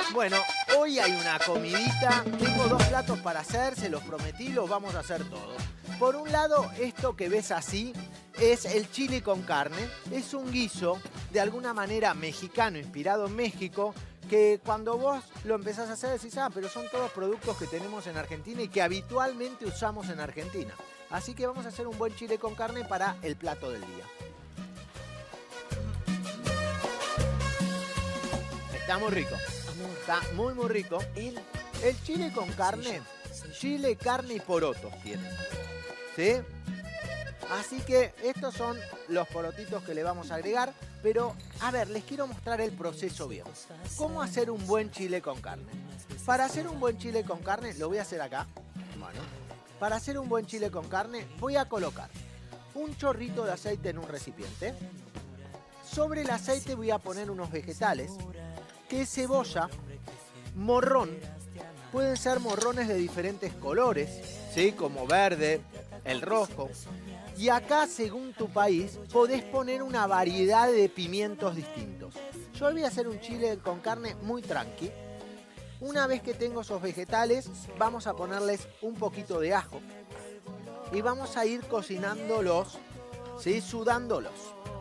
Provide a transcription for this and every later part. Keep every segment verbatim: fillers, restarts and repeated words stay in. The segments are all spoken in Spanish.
Bueno, hoy hay una comidita. Tengo dos platos para hacer, se los prometí, los vamos a hacer todos. Por un lado, esto que ves así es el chile con carne. Es un guiso de alguna manera mexicano, inspirado en México, que cuando vos lo empezás a hacer decís, ah, pero son todos productos que tenemos en Argentina y que habitualmente usamos en Argentina. Así que vamos a hacer un buen chile con carne para el plato del día. Está muy rico. Está muy, muy rico. El, el chile con carne, chile, carne y porotos tiene. ¿Sí? Así que estos son los porotitos que le vamos a agregar. Pero, a ver, les quiero mostrar el proceso bien. ¿Cómo hacer un buen chile con carne? Para hacer un buen chile con carne, lo voy a hacer acá. Bueno, para hacer un buen chile con carne, voy a colocar un chorrito de aceite en un recipiente. Sobre el aceite voy a poner unos vegetales, que es cebolla, morrón. Pueden ser morrones de diferentes colores, ¿sí? Como verde, el rojo. Y acá, según tu país, podés poner una variedad de pimientos distintos. Yo hoy voy a hacer un chile con carne muy tranqui. Una vez que tengo esos vegetales, vamos a ponerles un poquito de ajo. Y vamos a ir cocinándolos, ¿sí? Sudándolos.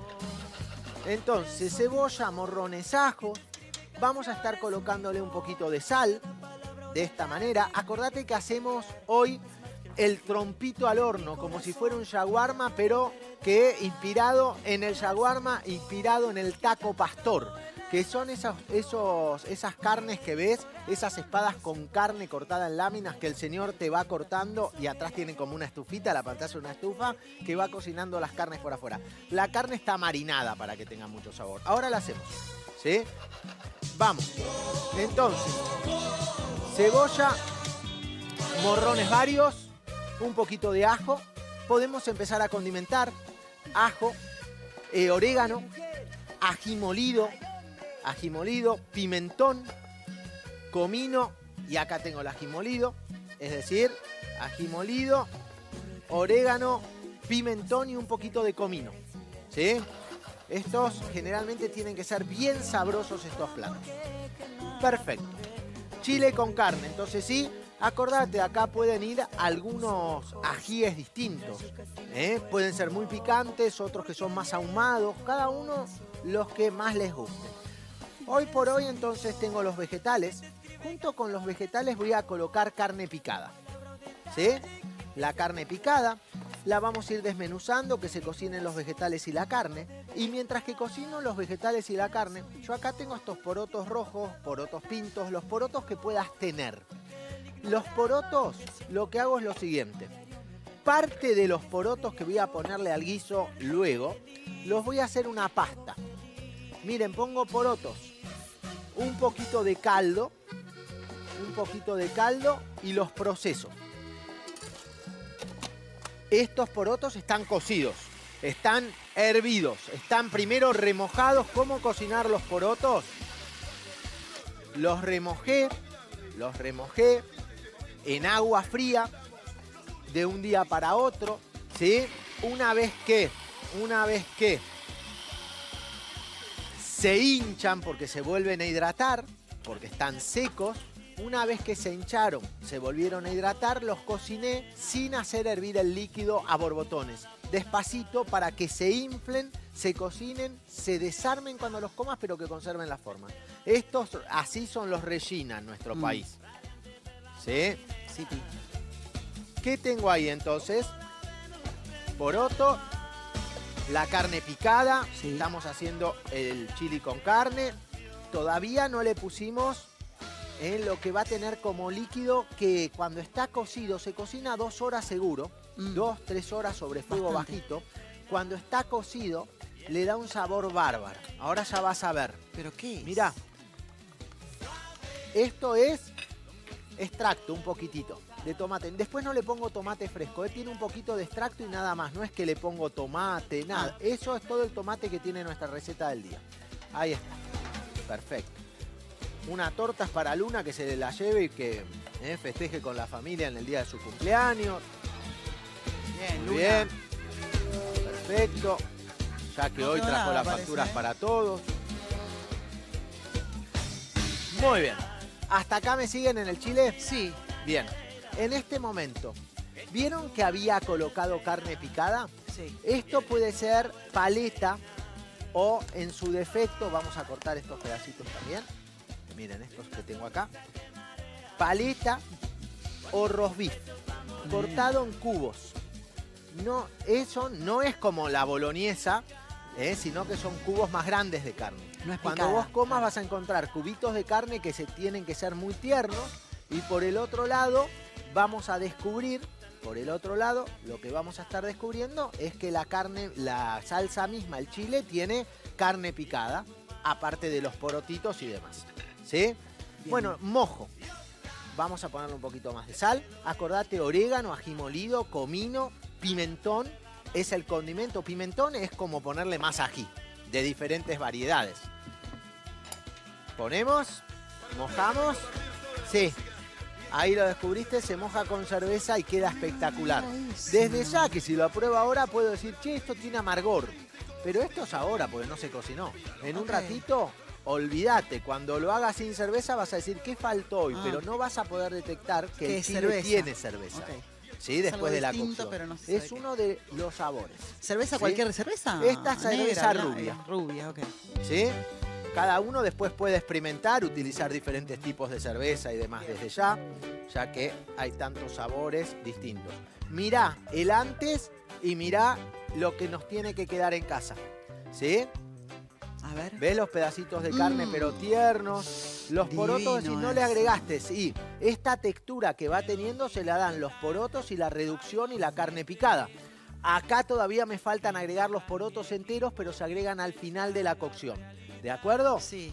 Entonces, cebolla, morrones, ajo. Vamos a estar colocándole un poquito de sal. De esta manera. Acordate que hacemos hoy el trompito al horno, como si fuera un shawarma, pero que inspirado en el shawarma, inspirado en el taco pastor, que son esos, esos, esas carnes que ves, esas espadas con carne cortada en láminas que el señor te va cortando y atrás tienen como una estufita, la pantalla es una estufa, que va cocinando las carnes por afuera. La carne está marinada para que tenga mucho sabor. Ahora la hacemos, ¿sí? Vamos. Entonces, cebolla, morrones varios, un poquito de ajo. Podemos empezar a condimentar. Ajo, eh, orégano, ají molido, ají molido, pimentón, comino, y acá tengo el ají molido, es decir, ají molido, orégano, pimentón y un poquito de comino, ¿sí? Estos generalmente tienen que ser bien sabrosos estos platos. Perfecto. Chile con carne, entonces sí, acordate, acá pueden ir algunos ajíes distintos, ¿eh? Pueden ser muy picantes, otros que son más ahumados, cada uno los que más les guste. Hoy por hoy entonces tengo los vegetales. Junto con los vegetales voy a colocar carne picada, ¿sí? La carne picada la vamos a ir desmenuzando, que se cocinen los vegetales y la carne. Y mientras que cocino los vegetales y la carne, yo acá tengo estos porotos rojos, porotos pintos, los porotos que puedas tener. Los porotos, lo que hago es lo siguiente. Parte de los porotos que voy a ponerle al guiso luego, los voy a hacer una pasta. Miren, pongo porotos, un poquito de caldo, un poquito de caldo y los proceso. Estos porotos están cocidos, están hervidos, están primero remojados. ¿Cómo cocinar los porotos? Los remojé, los remojé en agua fría de un día para otro, ¿sí? Una vez que, una vez que se hinchan porque se vuelven a hidratar, porque están secos, una vez que se hincharon, se volvieron a hidratar, los cociné sin hacer hervir el líquido a borbotones. Despacito para que se inflen, se cocinen, se desarmen cuando los comas, pero que conserven la forma. Estos así son los Regina en nuestro mm. país. ¿Sí? Sí. ¿Qué tengo ahí entonces? Poroto, la carne picada. Sí. Estamos haciendo el chili con carne. Todavía no le pusimos en lo que va a tener como líquido, que cuando está cocido, se cocina dos horas seguro, mm. dos, tres horas sobre fuego Bastante. bajito. Cuando está cocido, le da un sabor bárbaro. Ahora ya vas a ver. ¿Pero qué es? Mirá, esto es extracto, un poquitito de tomate. Después no le pongo tomate fresco, ¿eh? Tiene un poquito de extracto y nada más. No es que le pongo tomate, nada. Ah. Eso es todo el tomate que tiene nuestra receta del día. Ahí está. Perfecto. Una torta es para Luna, que se la lleve y que eh, festeje con la familia en el día de su cumpleaños. Bien, Muy Luna. bien. Perfecto. Ya que no hoy trajo nada, las facturas parece, ¿eh? para todos. Muy bien. ¿Hasta acá me siguen en el chile? Sí. Bien. En este momento, ¿vieron que había colocado carne picada? Sí. Esto puede ser paleta o, en su defecto, vamos a cortar estos pedacitos también. Miren estos que tengo acá. Paleta o roast beef, cortado en cubos. No, eso no es como la boloñesa, eh, sino que son cubos más grandes de carne. No es Cuando picada. vos comas vas a encontrar cubitos de carne que se tienen que ser muy tiernos. Y por el otro lado vamos a descubrir, por el otro lado, lo que vamos a estar descubriendo es que la carne, la salsa misma, el chile, tiene carne picada, aparte de los porotitos y demás. ¿Sí? Bien. Bueno, mojo. Vamos a ponerle un poquito más de sal. Acordate, orégano, ají molido, comino, pimentón. Es el condimento. Pimentón es como ponerle más ají, de diferentes variedades. Ponemos, mojamos. Sí, ahí lo descubriste, se moja con cerveza y queda espectacular. Desde ya que si lo apruebo ahora puedo decir, che, esto tiene amargor. Pero esto es ahora, porque no se cocinó. En un Ok. ratito, olvídate, cuando lo hagas sin cerveza vas a decir, ¿qué faltó hoy? Ah. Pero no vas a poder detectar que Que el es chile cerveza. tiene cerveza. Ok. Sí, Es después algo de la distinto, cocción. pero no se Es sabe qué. uno de los sabores. ¿Cerveza? ¿Sí? ¿Cualquier cerveza? Esta es cerveza Negra, rubia. bla- Rubia, ok. ¿Sí? Cada uno después puede experimentar, utilizar diferentes tipos de cerveza y demás desde ya, ya que hay tantos sabores distintos. Mirá el antes y mirá lo que nos tiene que quedar en casa. ¿Sí? A ver. ¿Ves los pedacitos de carne Mm. pero tiernos? Los porotos, si Divino no le eso. agregaste, sí. Esta textura que va teniendo se la dan los porotos y la reducción y la carne picada. Acá todavía me faltan agregar los porotos enteros, pero se agregan al final de la cocción. ¿De acuerdo? Sí.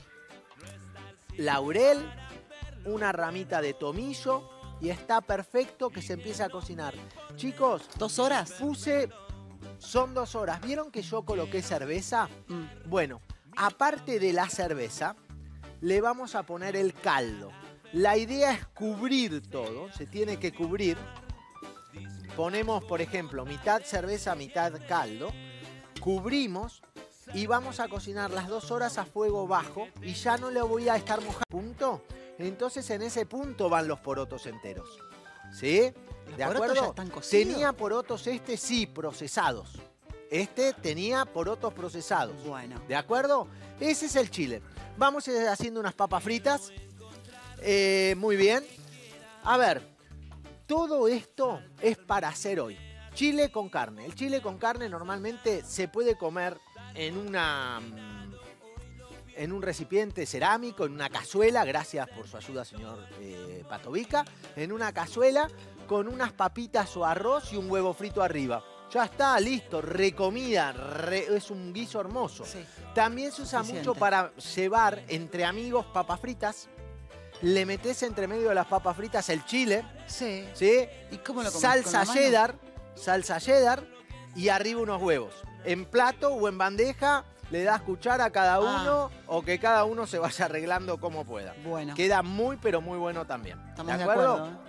Laurel, una ramita de tomillo y está perfecto que se empiece a cocinar. Chicos, ¿Dos horas? puse... Son dos horas. ¿Vieron que yo coloqué cerveza? Mm. Bueno, aparte de la cerveza, le vamos a poner el caldo. La idea es cubrir todo, se tiene que cubrir. Ponemos, por ejemplo, mitad cerveza, mitad caldo. Cubrimos y vamos a cocinar las dos horas a fuego bajo y ya no le voy a estar mojando. ¿Punto? Entonces en ese punto van los porotos enteros. ¿Sí? ¿Los ¿De porotos acuerdo? ya están cocidos? Tenía porotos este, sí, procesados. Este tenía porotos procesados. Bueno. ¿De acuerdo? Ese es el chile. Vamos a ir haciendo unas papas fritas. Eh, muy bien. A ver, todo esto es para hacer hoy. Chile con carne. El chile con carne normalmente se puede comer en una... en un recipiente cerámico, en una cazuela, gracias por su ayuda, señor eh, Patovica, en una cazuela con unas papitas o arroz y un huevo frito arriba. Ya está, listo, recomida, re, es un guiso hermoso. Sí. También se usa Suficiente. mucho para llevar entre amigos papas fritas. Le metés entre medio de las papas fritas el chile, Sí. ¿sí? ¿Y cómo lo comes? Salsa ¿Con la mano? cheddar, salsa cheddar y arriba unos huevos. En plato o en bandeja le das cuchara a cada uno o que cada uno se vaya arreglando como pueda. Bueno. Queda muy pero muy bueno también. Estamos ¿De de acuerdo? acuerdo. ¿eh?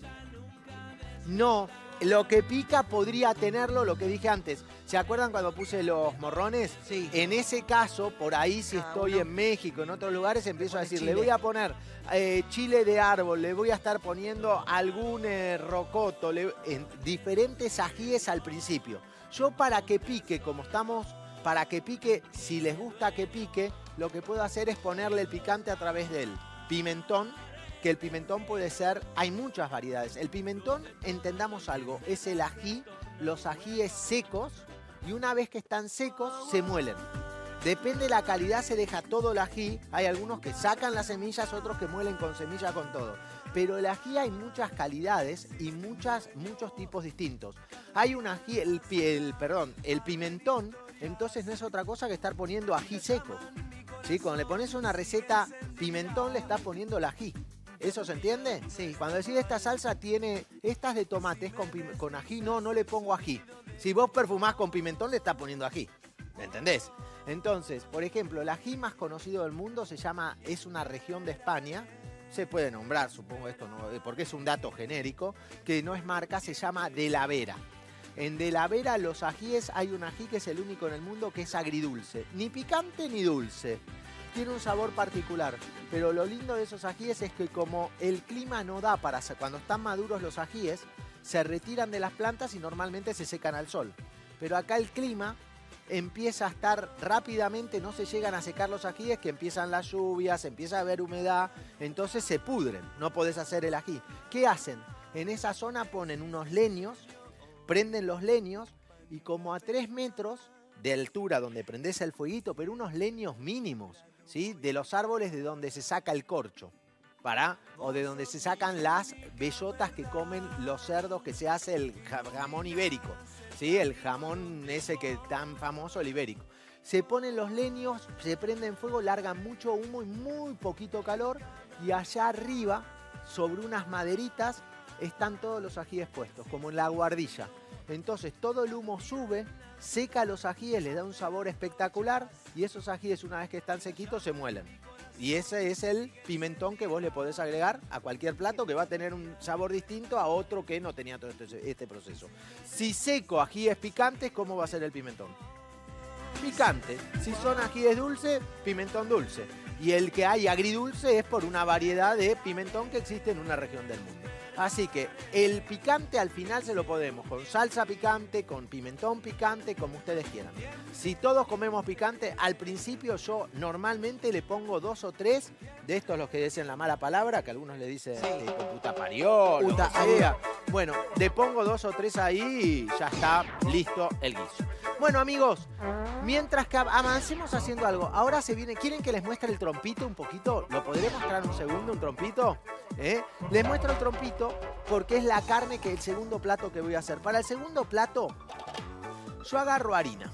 No, lo que pica podría tenerlo, lo que dije antes. ¿Se acuerdan cuando puse los morrones? Sí. En ese caso, por ahí si Cada estoy uno en México, en otros lugares, empiezo a pone decir, chile. le voy a poner eh, chile de árbol, le voy a estar poniendo algún eh, rocoto, le- en diferentes ajíes al principio. Yo para que pique, como estamos, para que pique, si les gusta que pique, lo que puedo hacer es ponerle el picante a través del pimentón, que el pimentón puede ser, hay muchas variedades. El pimentón, entendamos algo, es el ají, los ajíes secos, y una vez que están secos, se muelen. Depende de la calidad, se deja todo el ají. Hay algunos que sacan las semillas, otros que muelen con semilla con todo. Pero el ají hay muchas calidades y muchas, muchos tipos distintos. Hay un ají, el, pi- el, perdón, el pimentón, entonces no es otra cosa que estar poniendo ají seco. ¿Sí? Cuando le pones una receta pimentón, le estás poniendo el ají. ¿Eso se entiende? Sí. Cuando decís esta salsa tiene, estas de tomate es con, pim- con ají, no, no le pongo ají. Si vos perfumás con pimentón, le estás poniendo ají. ¿Me entendés? Entonces, por ejemplo, el ají más conocido del mundo se llama, es una región de España, se puede nombrar, supongo esto, no, eh, porque es un dato genérico, que no es marca, se llama De la Vera. En De la Vera, los ajíes, hay un ají que es el único en el mundo que es agridulce, ni picante ni dulce. tiene un sabor particular. Pero lo lindo de esos ajíes es que como el clima no da para... Cuando están maduros los ajíes, se retiran de las plantas y normalmente se secan al sol. Pero acá el clima empieza a estar rápidamente, no se llegan a secar los ajíes, que empiezan las lluvias, empieza a haber humedad, entonces se pudren, no podés hacer el ají. ¿Qué hacen? En esa zona ponen unos leños, prenden los leños y como a tres metros de altura donde prendés el fueguito, pero unos leños mínimos, ¿sí? De los árboles de donde se saca el corcho, ¿para? O de donde se sacan las bellotas que comen los cerdos, que se hace el jamón ibérico, ¿sí? El jamón ese que es tan famoso, el ibérico. Se ponen los leños, se prenden fuego, largan mucho humo y muy poquito calor, y allá arriba, sobre unas maderitas, están todos los ajíes puestos, como en la guardilla. Entonces todo el humo sube, seca los ajíes, les da un sabor espectacular, y esos ajíes, una vez que están sequitos, se muelen. Y ese es el pimentón que vos le podés agregar a cualquier plato, que va a tener un sabor distinto a otro que no tenía todo este, este proceso. Si seco ajíes picantes, ¿cómo va a ser el pimentón? Picante. Si son ajíes dulces, pimentón dulce. Y el que hay agridulce es por una variedad de pimentón que existe en una región del mundo. Así que el picante al final se lo podemos con salsa picante, con pimentón picante, como ustedes quieran. Si todos comemos picante, al principio yo normalmente le pongo dos o tres de estos, los que dicen la mala palabra, que algunos le dicen sí. tipo, puta parió, puta sea. Bueno, le pongo dos o tres ahí y ya está listo el guiso. Bueno, amigos, mientras que avancemos haciendo algo, ahora se viene... ¿Quieren que les muestre el trompito un poquito? ¿Lo podré mostrar un segundo, un trompito? ¿Eh? Les muestro el trompito porque es la carne, que el segundo plato que voy a hacer. Para el segundo plato, yo agarro harina.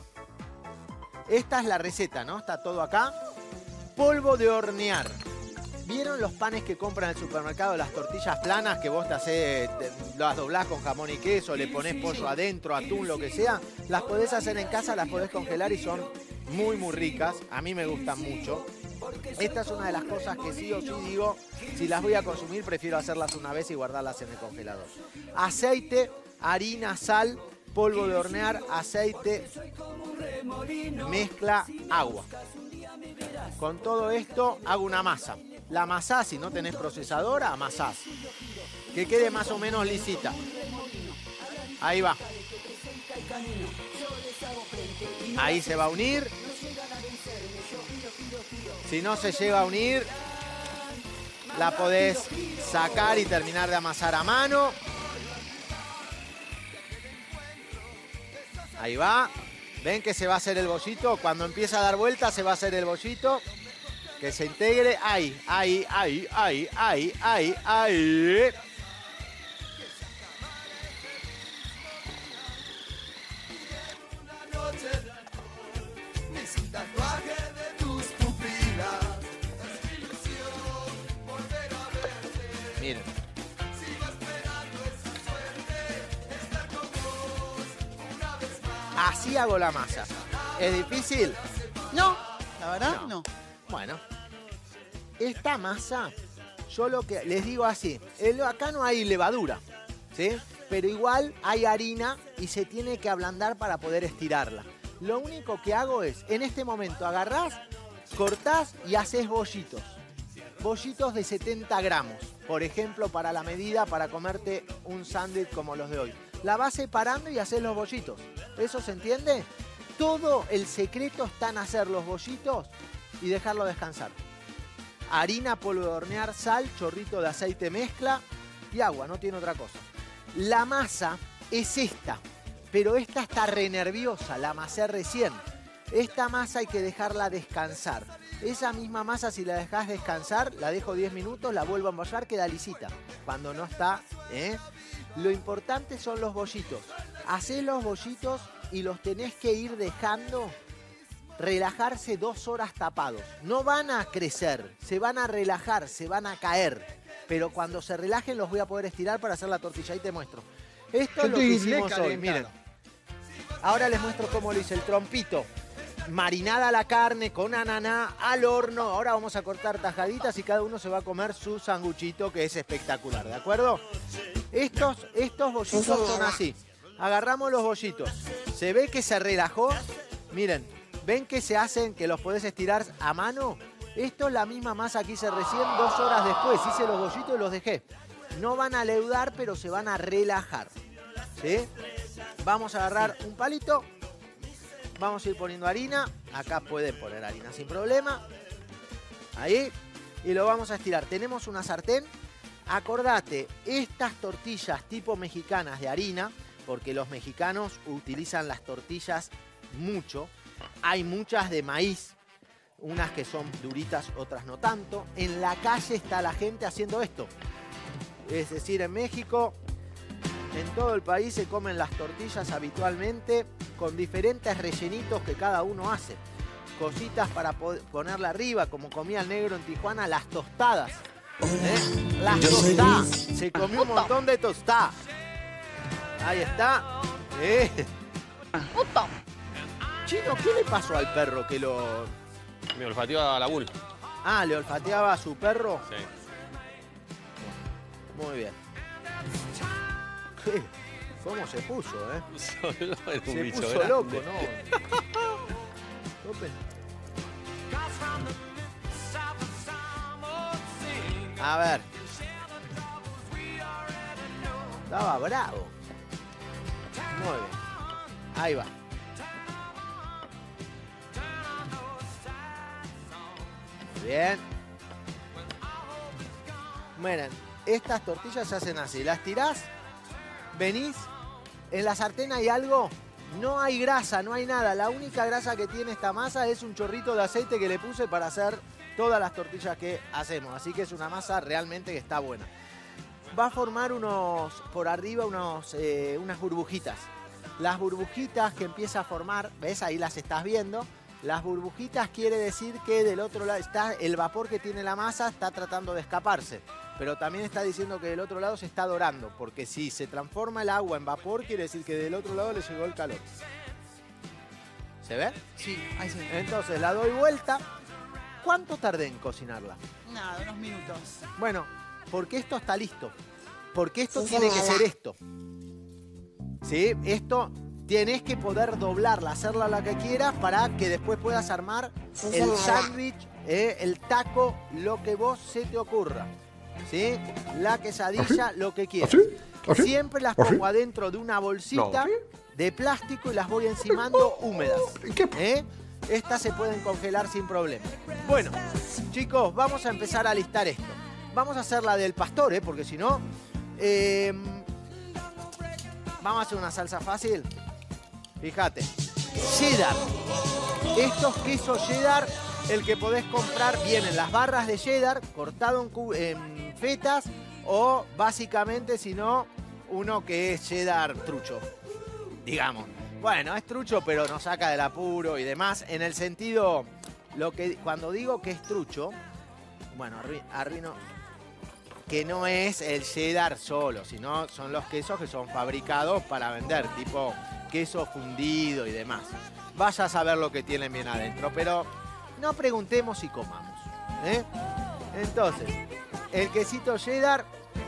Esta es la receta, ¿no? Está todo acá. Polvo de hornear. ¿Vieron los panes que compran en el supermercado, las tortillas planas que vos te hacés, te, las doblás con jamón y queso, le ponés pollo adentro, atún, lo que sea? Las podés hacer en casa, las podés congelar y son muy, muy ricas. A mí me gustan mucho. Esta es una de las cosas que sí o sí digo, si las voy a consumir, prefiero hacerlas una vez y guardarlas en el congelador. Aceite, harina, sal, polvo de hornear, aceite, mezcla, agua. Con todo esto hago una masa. La amasás, si no tenés procesadora, amasás. Que quede más o menos lisita. Ahí va. Ahí se va a unir. Si no se llega a unir, la podés sacar y terminar de amasar a mano. Ahí va. ¿Ven que se va a hacer el bollito? Cuando empieza a dar vueltas se va a hacer el bollito. Que se integre. Ahí, ahí, ahí, ahí, ahí, ahí, ahí. Miren. Así hago la masa. ¿Es difícil? No, la verdad No. no. Bueno, esta masa, yo lo que les digo así, el- acá no hay levadura, ¿sí? Pero igual hay harina y se tiene que ablandar para poder estirarla. Lo único que hago es, en este momento, agarrás, cortás y haces bollitos. Bollitos de setenta gramos, por ejemplo, para la medida, para comerte un sándwich como los de hoy. La vas separando y haces los bollitos. ¿Eso se entiende? Todo el secreto está en hacer los bollitos y dejarlo descansar. Harina, polvo de hornear, sal, chorrito de aceite mezcla y agua, no tiene otra cosa. La masa es esta, pero esta está re nerviosa, la amasé recién. Esta masa hay que dejarla descansar. Esa misma masa, si la dejás descansar, la dejo diez minutos, la vuelvo a embollar, queda lisita. Cuando no está, ¿eh? Lo importante son los bollitos. Hacés los bollitos y los tenés que ir dejando relajarse dos horas tapados. No van a crecer, se van a relajar, se van a caer. Pero cuando se relajen los voy a poder estirar para hacer la tortilla. Ahí te muestro. Esto Yo es lo que estoy hicimos recalentado. hoy, miren. Ahora les muestro cómo lo hice el trompito. Marinada la carne con ananá al horno. Ahora vamos a cortar tajaditas y cada uno se va a comer su sanguchito, que es espectacular, ¿de acuerdo? Estos, estos bollitos son así. Agarramos los bollitos. Se ve que se relajó. Miren, ven que se hacen, que los podés estirar a mano. Esto es la misma masa que hice recién dos horas después. Hice los bollitos y los dejé. No van a leudar, pero se van a relajar. ¿Sí? Vamos a agarrar un palito. Vamos a ir poniendo harina. Acá pueden poner harina sin problema. Ahí. Y lo vamos a estirar. Tenemos una sartén. Acordate, estas tortillas tipo mexicanas de harina, porque los mexicanos utilizan las tortillas mucho. Hay muchas de maíz. Unas que son duritas, otras no tanto. En la calle está la gente haciendo esto. Es decir, en México, en todo el país se comen las tortillas habitualmente con diferentes rellenitos que cada uno hace. Cositas para ponerla arriba, como comía el negro en Tijuana, las tostadas. ¿Eh? Las tostadas. Se comió un montón de tostadas. Ahí está. ¿Eh? Chino, ¿qué le pasó al perro que lo... Me olfateó a la bull. Ah, ¿le olfateaba a su perro? Sí. Muy bien. ¿Qué? ¿Cómo se puso, eh? Solo era un se bicho puso grande. loco, ¿no? A ver. Estaba bravo. Muy bien. Ahí va. Bien. Miren, estas tortillas se hacen así. Las tirás, venís, en la sartén hay algo, no hay grasa, no hay nada. La única grasa que tiene esta masa es un chorrito de aceite que le puse para hacer todas las tortillas que hacemos. Así que es una masa realmente que está buena. Va a formar unos, por arriba unos, eh, unas burbujitas. Las burbujitas que empieza a formar, ¿ves? Ahí las estás viendo. Las burbujitas quiere decir que del otro lado está el vapor que tiene la masa, está tratando de escaparse. Pero también está diciendo que del otro lado se está dorando, porque si se transforma el agua en vapor, quiere decir que del otro lado le llegó el calor. ¿Se ve? Sí, ahí sí. Entonces la doy vuelta. ¿Cuánto tardé en cocinarla? Nada, unos minutos. Bueno, porque esto está listo. Porque esto tiene que ser esto. ¿Sí? Esto... Tienes que poder doblarla, hacerla la que quieras para que después puedas armar el sándwich, eh, el taco, lo que vos se te ocurra. ¿Sí? La quesadilla, lo que quieras. Siempre las pongo adentro de una bolsita de plástico y las voy encimando húmedas. ¿Eh? Estas se pueden congelar sin problema. Bueno, chicos, vamos a empezar a listar esto. Vamos a hacer la del pastor, ¿eh? Porque si no... Eh, vamos a hacer una salsa fácil. Fíjate, cheddar. Estos quesos cheddar, el que podés comprar, vienen las barras de cheddar cortado en, en fetas o básicamente, si no, uno que es cheddar trucho, digamos. Bueno, es trucho, pero nos saca del apuro y demás. En el sentido, lo que cuando digo que es trucho, bueno, arruino, que no es el cheddar solo, sino son los quesos que son fabricados para vender, tipo... queso fundido y demás. Vaya a saber lo que tienen bien adentro, pero no preguntemos y comamos. ¿eh? Entonces, el quesito cheddar,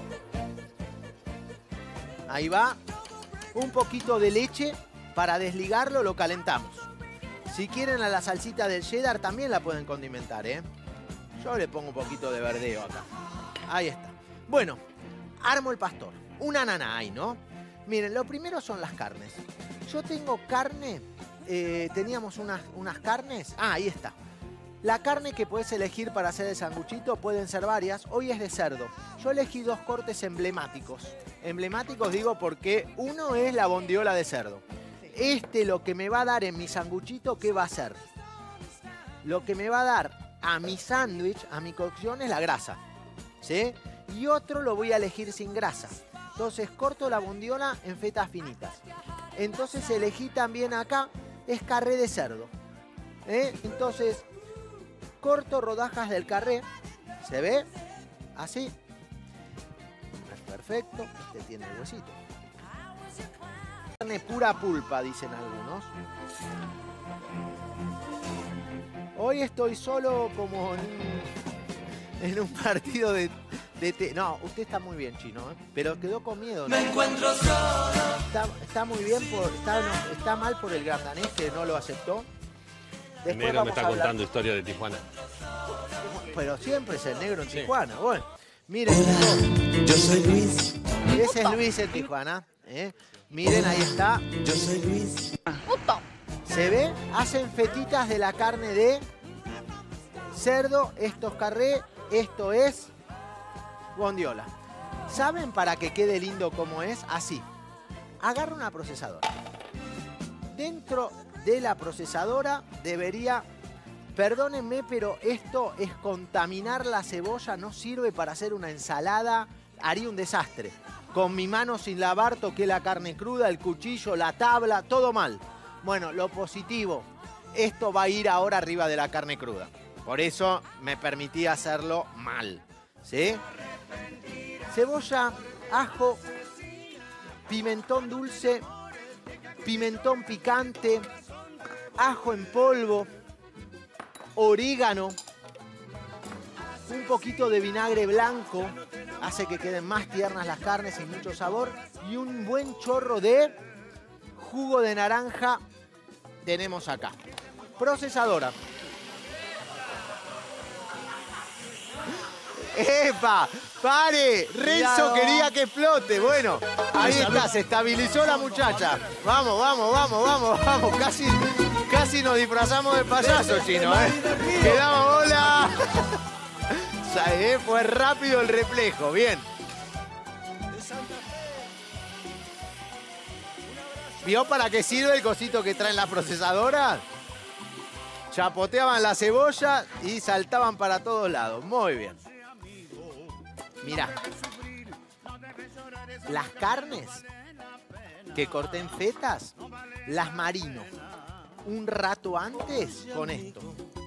ahí va, un poquito de leche para desligarlo, lo calentamos. Si quieren a la salsita del cheddar también la pueden condimentar, ¿eh? Yo le pongo un poquito de verdeo acá. Ahí está. Bueno, armo el pastor. Una nana hay, ¿no? Miren, lo primero son las carnes. Yo tengo carne, eh, teníamos unas, unas carnes. Ah, ahí está. La carne que puedes elegir para hacer el sanguchito pueden ser varias. Hoy es de cerdo. Yo elegí dos cortes emblemáticos. Emblemáticos digo porque uno es la bondiola de cerdo. Este lo que me va a dar en mi sanguchito, ¿qué va a ser? Lo que me va a dar a mi sándwich, a mi cocción, es la grasa. ¿Sí? Y otro lo voy a elegir sin grasa. Entonces corto la bondiola en fetas finitas. Entonces elegí también acá, es carré de cerdo. ¿Eh? Entonces corto rodajas del carré. ¿Se ve? Así. Es perfecto. Este tiene el huesito. Carne pura pulpa, dicen algunos. Hoy estoy solo como en, en un partido de... De te... No, usted está muy bien, Chino, ¿eh? Pero quedó con miedo, ¿no? Me encuentro solo. Está, está muy bien, por, está, no, está mal por el gran danés que no lo aceptó. El negro me está contando historias de Tijuana. pero siempre es el negro en Tijuana. Bueno, miren. Yo soy Luis. Ese es Luis en Tijuana. ¿eh? Miren, ahí está. Yo soy Luis. ¿Se ve? Hacen fetitas de la carne de cerdo. Esto es carré. Esto es bondiola. ¿Saben para que quede lindo como es? Así. Agarra una procesadora. Dentro de la procesadora debería... Perdónenme, pero esto es contaminar la cebolla. No sirve para hacer una ensalada. Haría un desastre. Con mi mano sin lavar toqué la carne cruda, el cuchillo, la tabla, todo mal. Bueno, lo positivo, esto va a ir ahora arriba de la carne cruda. Por eso me permití hacerlo mal. ¿Sí? Cebolla, ajo, pimentón dulce, pimentón picante, ajo en polvo, orégano, un poquito de vinagre blanco, hace que queden más tiernas las carnes y mucho sabor, y un buen chorro de jugo de naranja tenemos acá. Procesadora. ¡Epa! ¡Pare! Renzo quería que explote. Bueno, ahí está, se estabilizó la muchacha. Vamos, vamos, vamos, vamos, vamos. Casi, casi nos disfrazamos de payaso, chino, ¿eh? Quedamos, hola. ¿Eh? Fue rápido el reflejo, bien. ¿Vio para qué sirve el cosito que traen la procesadora? Chapoteaban la cebolla y saltaban para todos lados. Muy bien. Mirá. Las carnes que corté en fetas, las marino un rato antes con esto.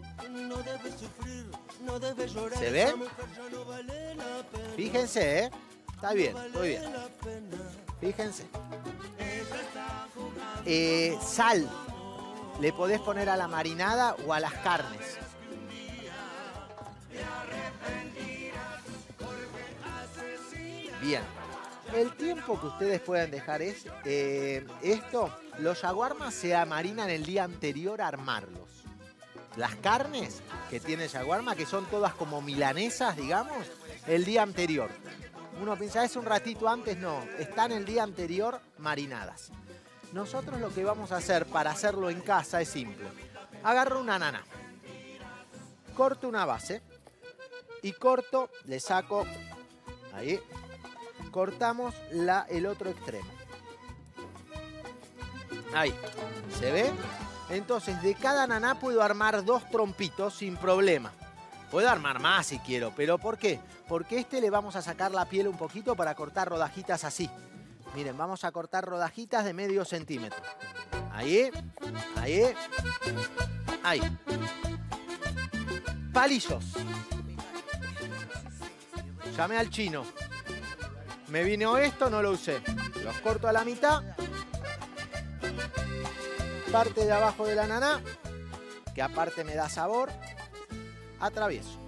¿Se ve? Fíjense, ¿eh? Está bien, muy bien. Fíjense. Eh, sal. Le podés poner a la marinada o a las carnes. Bien. El tiempo que ustedes pueden dejar es eh, esto. Los shawarmas se marinan el día anterior a armarlos. Las carnes que tiene shawarma, que son todas como milanesas, digamos, el día anterior. Uno piensa, es un ratito antes, no. Están el día anterior marinadas. Nosotros lo que vamos a hacer para hacerlo en casa es simple. Agarro una ananá, corto una base y corto, le saco, ahí, cortamos la, el otro extremo. Ahí, ¿se ve? Entonces, de cada ananá puedo armar dos trompitos sin problema. Puedo armar más si quiero, pero ¿por qué? Porque este le vamos a sacar la piel un poquito para cortar rodajitas así. Miren, vamos a cortar rodajitas de medio centímetro. Ahí, ahí, ahí. Palillos. Llamé al chino. Me vino esto, no lo usé. Los corto a la mitad. Parte de abajo de la ananá, que aparte me da sabor. Atravieso.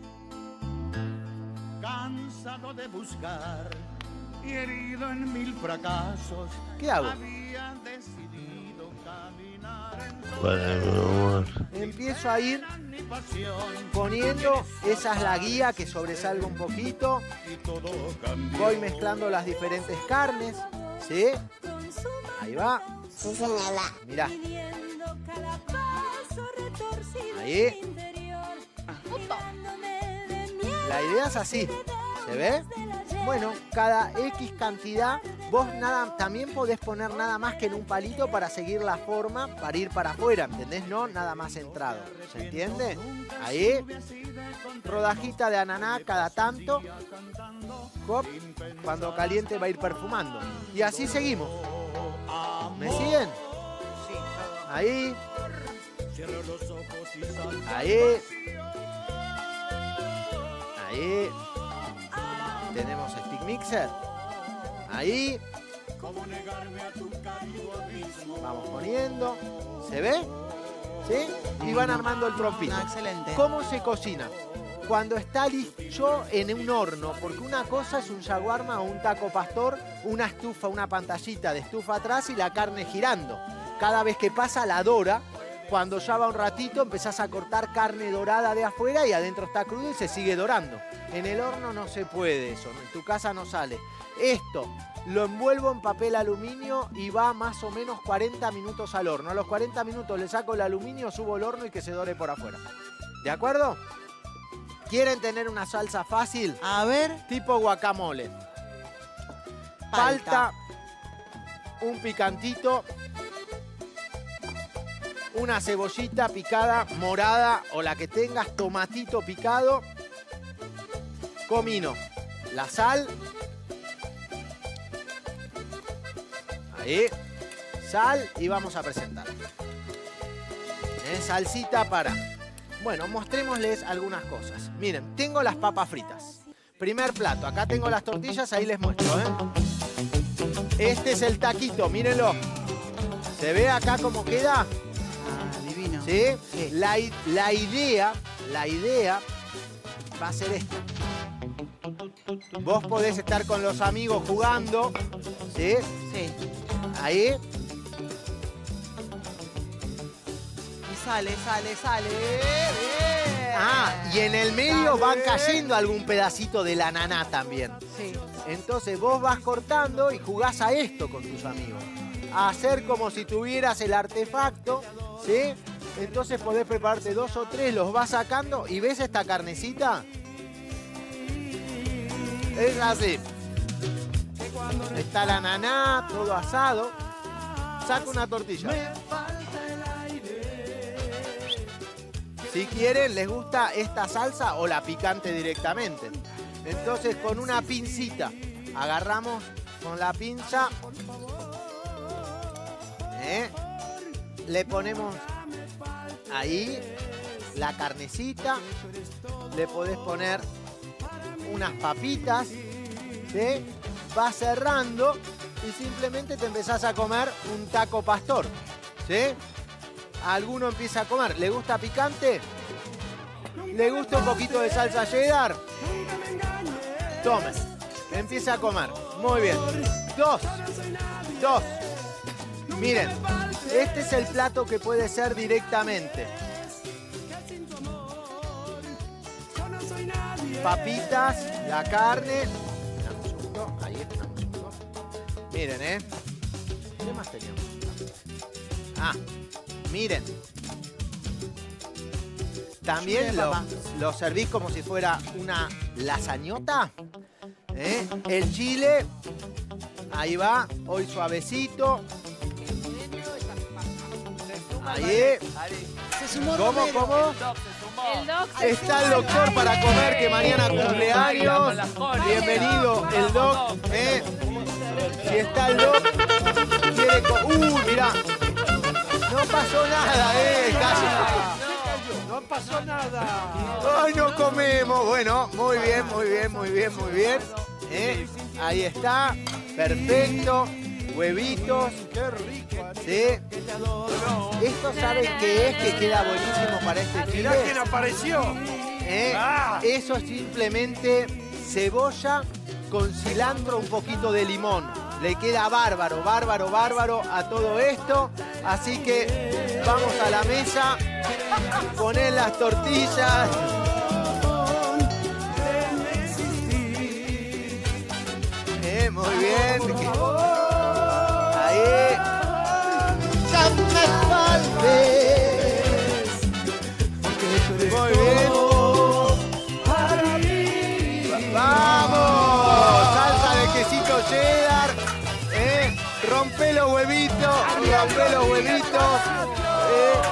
Cansado de buscar y herido en mil fracasos. ¿Qué hago? Había decidido caminar en Para mi amor. Empiezo a ir mi pasión poniendo, esa es la guía que sobresalga un poquito. y todo cambió. Voy mezclando las diferentes carnes, ¿sí? Ahí va. Mirá. Ahí. La idea es así, ¿se ve? Bueno, cada X cantidad, vos nada, también podés poner nada más que en un palito para seguir la forma, para ir para afuera, ¿entendés? No nada más centrado, ¿se entiende? Ahí, rodajita de ananá cada tanto, hop, cuando caliente va a ir perfumando. Y así seguimos. ¿Me siguen? Sí. Ahí, ahí, ahí. Tenemos stick mixer. Ahí. Vamos poniendo. ¿Se ve? ¿Sí? Y van armando el trompito. No, excelente. ¿Cómo se cocina? Cuando está listo en un horno. Porque una cosa es un shawarma o un taco pastor, una estufa, una pantallita de estufa atrás y la carne girando. Cada vez que pasa la dora cuando ya va un ratito empezás a cortar carne dorada de afuera y adentro está crudo y se sigue dorando. En el horno no se puede eso, en tu casa no sale. Esto lo envuelvo en papel aluminio y va más o menos cuarenta minutos al horno. A los cuarenta minutos le saco el aluminio, subo el horno y que se dore por afuera. ¿De acuerdo? ¿Quieren tener una salsa fácil? A ver. Tipo guacamole. Palta. Palta, un picantito, una cebollita picada morada o la que tengas, tomatito picado, comino, la sal, ahí, sal y vamos a presentar. ¿Eh? Salsita para... Bueno, mostrémosles algunas cosas. Miren, tengo las papas fritas. Primer plato, acá tengo las tortillas, ahí les muestro, ¿eh? Este es el taquito, mírenlo. ¿Se ve acá cómo queda? Ah, divino. ¿Sí? Sí. La, i- la idea, la idea va a ser esta. Vos podés estar con los amigos jugando, ¿sí? Sí. Ahí. Y sale, sale, sale. Bien. Ah, y en el medio van Sale. cayendo algún pedacito de la naná también. Sí. Entonces vos vas cortando y jugás a esto con tus amigos. A hacer como si tuvieras el artefacto, ¿sí? Entonces podés prepararte dos o tres, los vas sacando y ves esta carnecita. Es así. Está la naná, todo asado. Saca una tortilla. Si quieren, les gusta esta salsa o la picante directamente. Entonces con una pincita agarramos con la pinza, ¿eh? Le ponemos ahí la carnecita, le podés poner unas papitas, ¿sí? Vas cerrando y simplemente te empezás a comer un taco pastor, ¿sí? Alguno empieza a comer, ¿le gusta picante? ¿Le gusta un poquito de salsa cheddar? Tome, empieza a comer. Muy bien. Dos. Dos. Miren, este es el plato que puede ser directamente. Papitas, la carne. Dame un segundo. Ahí está. Dame un segundo. Miren, ¿eh? ¿Qué más teníamos? Ah, miren. También lo, lo servís como si fuera una lasañota. ¿Eh? El chile, ahí va, hoy suavecito. Ahí. Se sumó ¿Cómo, Romero. cómo? El doc Está el doctor para comer, que mañana cumpleaños. Bienvenido, el doc. ¿Eh? Si está el doc, quiere... co- ¡Uh, mirá! No pasó nada, ¿eh? Casi. No pasó nada. ¡Ay, no comemos! Bueno, muy bien, muy bien, muy bien, muy bien. ¿Eh? Ahí está. Perfecto. Huevitos. Qué rico. ¿Sí? ¿Esto saben qué es? Que queda buenísimo para este chile. Mirá quién apareció. ¿Eh? Ah. Eso es simplemente cebolla con cilantro, un poquito de limón. Le queda bárbaro, bárbaro, bárbaro a todo esto. Así que vamos a la mesa. Poner las tortillas. Eh, muy bien. Ahí. Canta Muy bien. ¡Vamos! Salsa de quesito cheddar. ¿Eh? Rompe los huevitos. Rompe los huevitos.